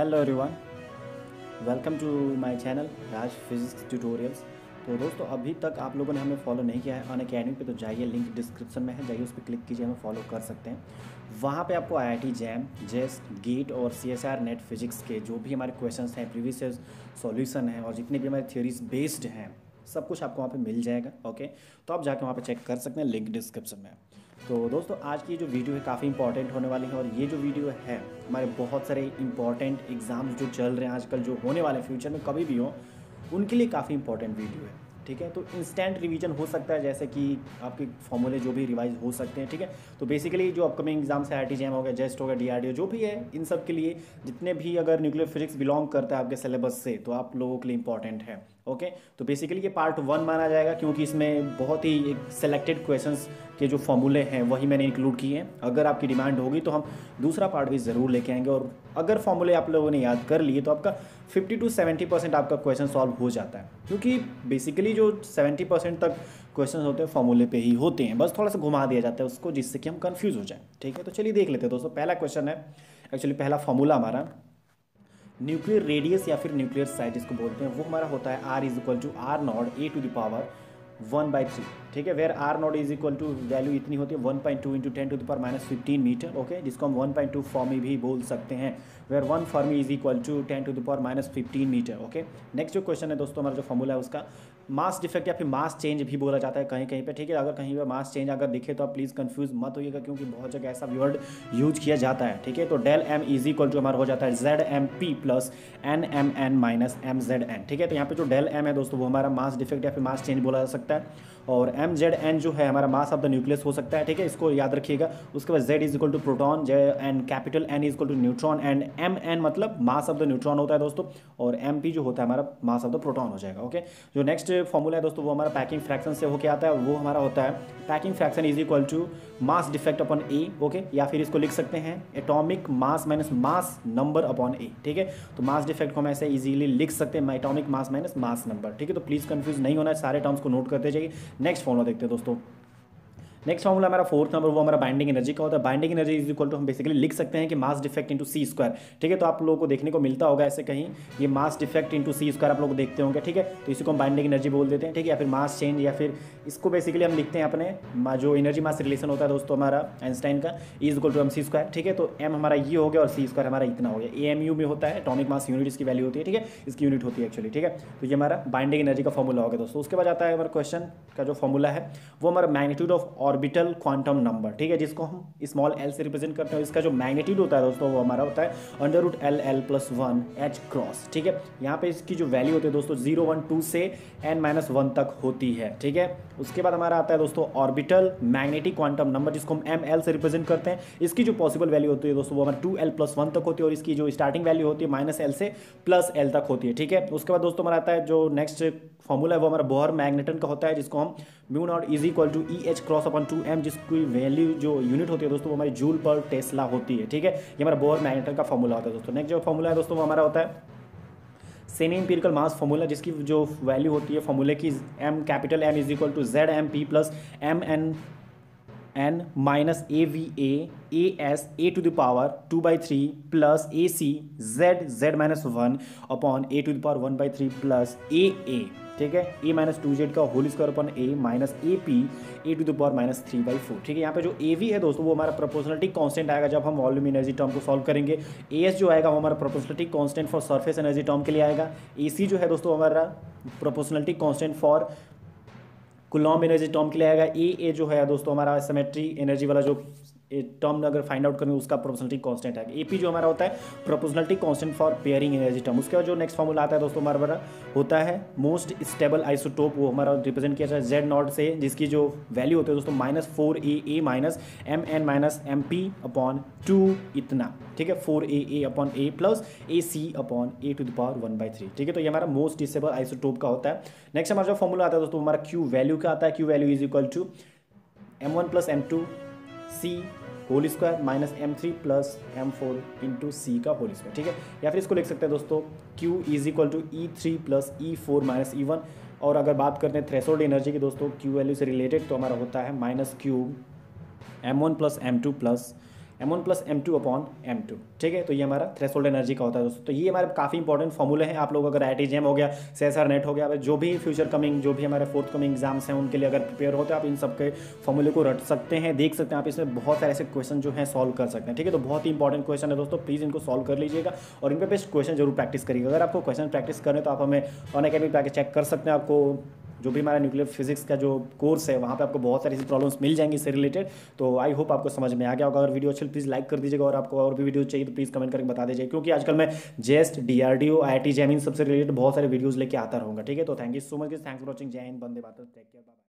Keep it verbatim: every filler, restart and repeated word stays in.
Hello everyone, welcome to my channel Raj physics tutorials. तो दोस्तों, अभी तक आप लोगों ने हमें फॉलो नहीं किया है अनअकैडमी पे, तो जाइए, लिंक डिस्क्रिप्शन में है, जाइए उस पर क्लिक कीजिए, हमें फॉलो कर सकते हैं। वहाँ पे आपको आईआईटी जैम, जेस्ट, गेट और सीएसआर नेट फिजिक्स के जो भी हमारे क्वेश्चंस हैं, प्रीवियस सॉल्यूशन हैं और जितने भी हमारे थ्योरीज बेस्ड हैं, सब कुछ आपको वहाँ पे मिल जाएगा। ओके, तो आप जाके वहाँ पे चेक कर सकते हैं, लिंक डिस्क्रिप्शन में। तो दोस्तों, आज की जो वीडियो है काफ़ी इंपॉर्टेंट होने वाली है और ये जो वीडियो है हमारे बहुत सारे इंपॉर्टेंट एग्ज़ाम्स जो चल रहे हैं आजकल, जो होने वाले हैं फ्यूचर में कभी भी हो, उनके लिए काफ़ी इंपॉर्टेंट वीडियो है। ठीक है, तो इंस्टेंट रिवीजन हो सकता है, जैसे कि आपके फॉर्मूले जो भी रिवाइज हो सकते हैं। ठीक है, तो बेसिकली जो अपकमिंग एग्जाम्स है, आईआईटी जैम हो गया, जेस्ट हो गया, डीआरडीओ, जो भी है, इन सब के लिए जितने भी अगर न्यूक्लियर फिजिक्स बिलोंग करता है आपके सिलेबस से, तो आप लोगों के लिए इंपॉर्टेंट है। ओके, तो बेसिकली ये पार्ट वन माना जाएगा, क्योंकि इसमें बहुत ही एक सेलेक्टेड क्वेश्चंस के जो फॉर्मूले हैं वही मैंने इंक्लूड किए हैं। अगर आपकी डिमांड होगी तो हम दूसरा पार्ट भी ज़रूर लेके आएंगे, और अगर फॉर्मूले आप लोगों ने याद कर लिए तो आपका फिफ्टी टू सेवेंटी परसेंट आपका क्वेश्चन सॉल्व हो जाता है, क्योंकि बेसिकली जो सेवेंटी परसेंट तक क्वेश्चन होते हैं फॉर्मूले पे ही होते हैं, बस थोड़ा सा घुमा दिया जाता है उसको, जिससे कि हम कंफ्यूज हो जाएं। ठीक है, तो चलिए देख लेते हैं दोस्तों। पहला क्वेश्चन है, एक्चुअली पहला फॉर्मूला हमारा न्यूक्लियर रेडियस या फिर न्यूक्लियर साइज जिसको बोलते हैं, वो हमारा होता है R is equal to R naught A to the power one by three. ठीक है, where R naught is equal to value इतनी होती है one point two into ten to the power minus fifteen metre. Okay, जिसको हम one point to फॉर्मी भी बोल सकते हैं, where one fermi is equal to ten to the power minus fifteen metre. Okay, next जो क्वेश्चन है दोस्तों, हमारा जो फॉर्मूला है उसका मास डिफेक्ट या फिर मास चेंज भी बोला जाता है कहीं कहीं पे। ठीक है, अगर कहीं पर मास चेंज अगर दिखे तो आप प्लीज़ कंफ्यूज मत होइएगा, क्योंकि बहुत जगह ऐसा वर्ड यूज किया जाता है। ठीक है, तो del M is equal to हमारा हो जाता है Z M P plus N M N minus M Z N. ठीक है, तो यहाँ पे जो डेल एम है दोस्तों, वो हमारा मास डिफेक्ट या फिर मास चेंज बोला जा सकता है, और एम जेड एन जो है हमारा मास ऑफ द न्यूक्लियस हो सकता है। ठीक है, इसको याद रखिएगा। उसके बाद Z is equal to proton, J and capital N is equal to neutron, and M N मतलब मास ऑफ द न्यूट्रॉन होता है दोस्तों, और एम पी जो होता है हमारा मास ऑफ द प्रोटॉन हो जाएगा। ओके, जो नेक्स्ट फॉर्मूला है दोस्तों, वो हमारा पैकिंग फ्रैक्शन से होकर आता है, वो हमारा होता है packing fraction is equal to mass defect upon A. Okay, या फिर इसको लिख सकते हैं atomic mass minus mass number upon A. ठीक है, तो मास डिफेक्ट को हम ऐसे इजीली लिख सकते हैं atomic mass minus mass number. ठीक है, तो प्लीज़ कंफ्यूज नहीं होना है, सारे टर्म्स को नोट करते जाइए। नेक्स्ट फॉर्मूला देखते हैं दोस्तों। नेक्स्ट फॉर्मूला हमारा फोर्थ नंबर, वो हमारा बाइंडिंग एनर्जी का होता है। Binding energy is equal to हम बेसिकली लिख सकते हैं कि mass defect into C square. ठीक है, तो आप लोगों को देखने को मिलता होगा ऐसे कहीं, ये mass defect into C square आप लोग देखते होंगे। ठीक है, तो इसी को हम बाइंडिंग एनर्जी बोल देते हैं। ठीक है, या फिर मास चेंज, या फिर इसको बेसिकली हम लिखते हैं अपने जो एनर्जी मास रिलेशन होता है दोस्तों हमारा आइंस्टाइन का, is equal to M C square. ठीक है, तो एम हमारा ये हो गया और सी स्क्वायर हमारा इतना हो गया। ए एम यू में होता है एटॉमिक मास यूनिट, इसकी वैल्यू होती है। ठीक है, इसकी यूनिट होती है एक्चुअली। ठीक है, तो ये हमारा बाइंडिंग एनर्जी का फॉर्मूला हो गया दोस्तों। उसके बाद आता है हमारा क्वेश्चन का जो फॉर्मूला है, वो हमारा magnitude of orbital quantum number. ठीक है, जिसको हम स्मॉल एल से रिप्रेजेंट करते हैं। इसका जो मैग्नीट्यूड होता है दोस्तों, वो हमारा होता है under root L L plus one H cross. ठीक है, यहाँ पे इसकी जो वैल्यू होती है दोस्तों जीरो वन टू से एन माइनस वन तक होती है। ठीक है, उसके बाद हमारा आता है दोस्तों ऑर्बिटल मैग्नेटिक क्वांटम नंबर, जिसको हम एम एल से रिप्रेजेंट करते हैं। इसकी जो पॉसिबल वैल्यू होती है दोस्तों, वो हमारा टू एल प्लस वन तक होती है, और इसकी जो स्टार्टिंग वैल्यू होती है माइनस एल से प्लस एल तक होती है। ठीक है, उसके बाद दोस्तों हमारा आता है जो नेक्स्ट फॉर्मूला है, वो हमारा बोहर मैग्नेटन का होता है, जिसको हम mu naught is equal to E H cross upon two M, जिसकी वैल्यू जो यूनिट होती है दोस्तों, वो हमारी जूल पर टेस्ला होती है। ठीक है, ये हमारा बोहर मैग्नेटन का फॉर्मूला होता है दोस्तों। नेक्स्ट जो फॉर्मूला है दोस्तों, वो हमारा होता है सेमी इंपीरिकल मास फॉर्मूला, जिसकी जो वैल्यू होती है फॉर्मूले की M capital M is equal to Z M P plus M N N minus A V A A S A to the power two by three plus A C Z Z minus one upon A to the power one by three plus A A. ठीक है, A minus two Z का whole square upon A minus A P A to the power minus three by four. ठीक है, यहाँ पे जो A V है दोस्तों, वो हमारा प्रोपोर्शनलिटी कांस्टेंट आएगा जब हम वॉल्यूम एनर्जी टर्म को सॉल्व करेंगे। ए एस जो आएगा वो हमारा proportionality constant for surface energy term के लिए आएगा। ए सी जो है दोस्तों हमारा proportionality constant for Coulomb energy term के लिए आएगा। ए ए जो है दोस्तों हमारा सिमेट्री एनर्जी वाला जो टर्म अगर फाइंड आउट करें उसका प्रोपोर्शनलिटी कांस्टेंट है। एपी जो हमारा होता है proportionality constant for pairing energy term. उसके बाद जो नेक्स्ट फॉर्मूला आता है दोस्तों हमारा बड़ा होता है मोस्ट स्टेबल आइसोटोप, वो हमारा रिप्रेजेंट किया जाता है जेड नॉट से, जिसकी जो वैल्यू होती है दोस्तों minus four A A minus M N minus M P upon two इतना। ठीक है, four A A upon A plus A C upon A to the power one by three. ठीक है, तो ये हमारा मोस्ट स्टेबल आइसोटोप का होता है। नेक्स्ट हमारा जो फॉर्मूला आता है दोस्तों, हमारा क्यू वैल्यू का आता है। Q value is equal to M one plus M two C whole square minus M three plus M four into C का होल स्क्वायर। ठीक है, या फिर इसको लिख सकते हैं दोस्तों Q is equal to E three plus E four minus E one. और अगर बात करते हैं थ्रेशोल्ड एनर्जी की दोस्तों Q वैल्यू से रिलेटेड, तो हमारा होता है minus Q M one plus M two plus M one plus M two upon M two, ठीक है। तो ये हमारा थ्रेशोल्ड एनर्जी का होता है दोस्तों। तो ये हमारे काफ़ी इंपॉर्टेंट फॉर्मूले हैं। आप लोग अगर आई टी जेम हो गया, सेसर नेट हो गया, जो भी फ्यूचर कमिंग जो भी हमारे फोर्थ कमिंग एग्जाम्स हैं उनके लिए अगर प्रिपेयर होते हैं आप इन सबके फॉर्मूले को रट सकते हैं, देख सकते हैं आप। इसमें बहुत सारे ऐसे क्वेश्चन जो हैं सॉल्व कर सकते हैं, ठीक है। तो बहुत ही इंपॉर्टेंट क्वेश्चन है दोस्तों, प्लीज़ इनको सॉल्व कर लीजिएगा और इन पे बेस्ट क्वेश्चन जरूर प्रैक्टिस करिएगा। अगर आपको क्वेश्चन प्रैक्टिस करें तो आप हमें अनअकैडमी पे आके चेक कर सकते हैं। आपको जो भी हमारा न्यूक्लियर फिजिक्स का जो कोर्स है वहाँ पे आपको बहुत सारी प्रॉब्लम्स मिल जाएंगी इससे रिलेटेड। तो आई होप आपको समझ में आ गया होगा। अगर वीडियो अच्छी प्लीज़ लाइक कर दीजिएगा और आपको और भी वीडियो चाहिए तो प्लीज़ कमेंट करके बता दीजिए, क्योंकि आजकल मैं JEST D R D O I I T JAM इन सबसे रिलेटेड बहुत सारे वीडियोज़ लेके आता रहूँगा, ठीक है। तो thank you so much, thanks for watching. जय हिंद, वंदे मातरम, टेक केयर, बाय।